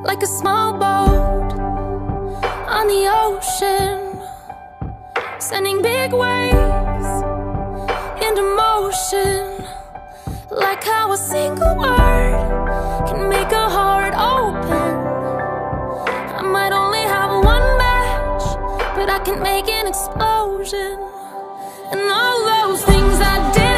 like a small boat on the ocean, sending big waves into motion. Like how a single word can make a heart open. I might only have one match, but I can make an explosion. And all those things I did